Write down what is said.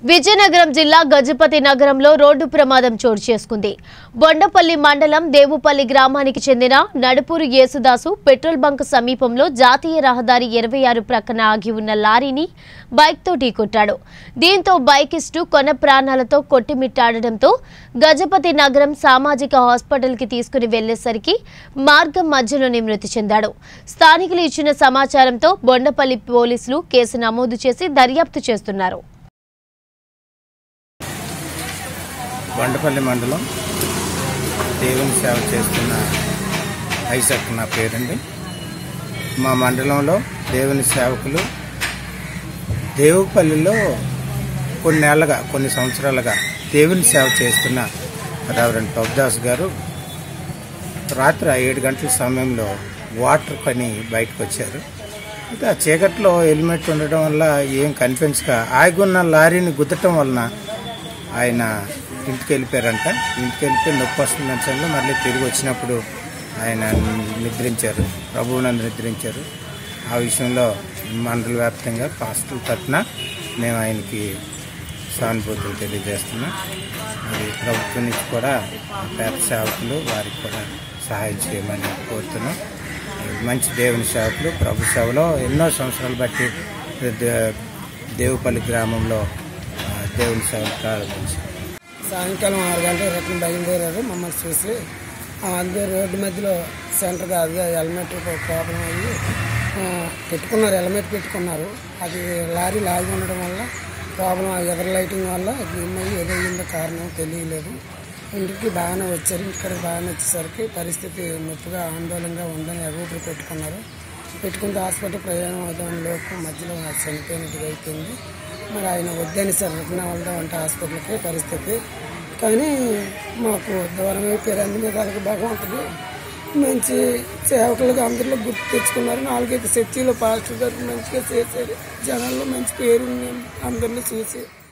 విజయనగరం జిల్లా గజపతి నగరంలో రోడ్డు ప్రమాదం చోటు చేసుకుంది. బొండపల్లి మండలం దేవుపల్లి గ్రామానికి చెందిన నడుపూరు యేసుదాసు పెట్రోల్ బంక్ సమీపంలో జాతీయ రహదారి 26 ప్రక్కన ఆగి ఉన్న లారీని బైక్తో ఢీకొట్టాడు. దీంతో బైకిస్టు కొన ప్రాణాలతో కొట్టిమిట్టాడడంతో గజపతి నగరం సామాజిక హాస్పిటల్కి తీసుకుని వెళ్లేసరికి మార్గం మధ్యలోనే మృతి చెందాడు. స్థానికులు ఇచ్చిన సమాచారంతో బొండపల్లి పోలీసులు కేసు నమోదు చేసి దర్యాప్తు చేస్తున్నారు. బొండపల్లి మండలం దేవుని సేవ చేస్తున్న ఐసక్ నా పేరండి. మా మండలంలో దేవుని సేవకులు దేవుపల్లిలో కొన్ని సంవత్సరాలుగా దేవుని సేవ చేస్తున్న రెవరెండ్ ప్రభుదాస్ గారు రాత్రి 7 గంటల సమయంలో వాటర్ పని బయటకు వచ్చారు. అయితే ఆ చీకట్లో హెల్మెట్ ఉండడం వల్ల ఏం కనిపించక ఆగున్న లారీని గుద్దటం వలన ఆయన ఇంటికి వెళ్ళిపోయారంట. ఇంటికి వెళ్ళిపోయి నొప్పి వస్తుందని మళ్ళీ తిరిగి వచ్చినప్పుడు ఆయన నిద్రించారు, ప్రభువునందు నిద్రించారు. ఆ విషయంలో మండల వ్యాప్తంగా పాస్టల్ తరఫున మేము ఆయనకి సానుభూతులు తెలియజేస్తున్నాం. మరి ప్రభుత్వం నుంచి కూడా పేద సేవకులు వారికి కూడా సహాయం చేయమని కోరుతున్నాం. మంచి దేవుని సేవకులు ప్రభు సేవలో ఎన్నో సంవత్సరాలు బట్టి దేవుపల్లి గ్రామంలో దేవుని సేవలు ప్రారంభించారు. సాయంకాలం 6 గంటల రిటర్న్ బయలుదేరారు. మమ్మల్ని చూసి అదే రోడ్డు మధ్యలో సెంటర్గా అదే హెల్మెట్ ప్రాబ్లం అయ్యి పెట్టుకున్నారు, హెల్మెట్ పెట్టుకున్నారు. అది లారీ లాగి ఉండడం వల్ల ప్రాబ్లం ఎదర్ లైటింగ్ వల్ల ఏమయ్యి ఏదయ్యిందో కారణం తెలియలేదు. ఇంటికి బాగానే వచ్చారు. ఇక్కడ బాగానే వచ్చేసరికి పరిస్థితి నొప్పిగా ఆందోళనగా ఉందని ఎగూపిరి పెట్టుకుంటే హాస్పిటల్ ప్రయాణం అవడంలోపు మధ్యలో చనిపోయినట్టుగా అయిపోయింది. మరి ఆయన వద్దని సార్ రిటర్న్ వెళ్దాం అంటే హాస్పిటల్కి పరిస్థితి. కానీ మాకు దూరం అయిపోయారు. అన్ని విధాలుగా భగవంతుడు మంచి సేవకులుగా అందరిలో గుర్తు తెచ్చుకున్నారు. 4 చర్చిలో పాస్టర్ గారు మంచిగా చేశారు. జనాల్లో మంచి పేరు అందరినీ చూసి